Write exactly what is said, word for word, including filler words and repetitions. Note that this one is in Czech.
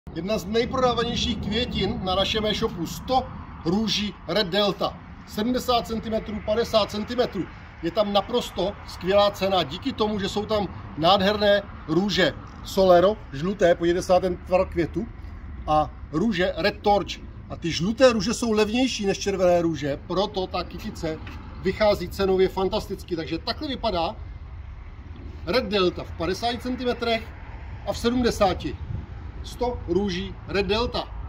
Jedna z nejprodávanějších květin na našem e-shopu, sto růží Red Delta. sedmdesát centimetrů, padesát centimetrů. Je tam naprosto skvělá cena. Díky tomu, že jsou tam nádherné růže Solero, žluté, podívejte se na ten tvar květu, a růže Red Torch. A ty žluté růže jsou levnější než červené růže, proto ta kytice vychází cenově fantasticky. Takže takhle vypadá Red Delta v padesáti centimetrech a v sedmdesáti. sto růží Red Delta.